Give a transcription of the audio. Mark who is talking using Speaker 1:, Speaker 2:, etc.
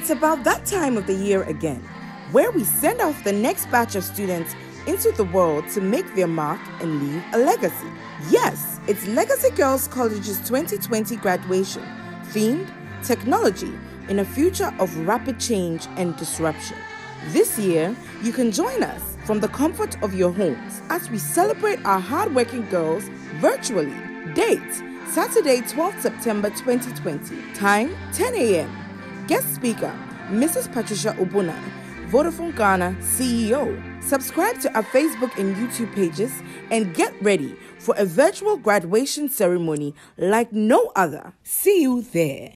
Speaker 1: It's about that time of the year again, where we send off the next batch of students into the world to make their mark and leave a legacy. Yes, it's Legacy Girls College's 2020 graduation, themed Technology in a Future of Rapid Change and Disruption. This year, you can join us from the comfort of your homes as we celebrate our hardworking girls virtually. Date, Saturday, 12th September 2020. Time, 10 a.m. Guest speaker, Mrs. Patricia Obuna, Vodafone Ghana CEO. Subscribe to our Facebook and YouTube pages and get ready for a virtual graduation ceremony like no other. See you there.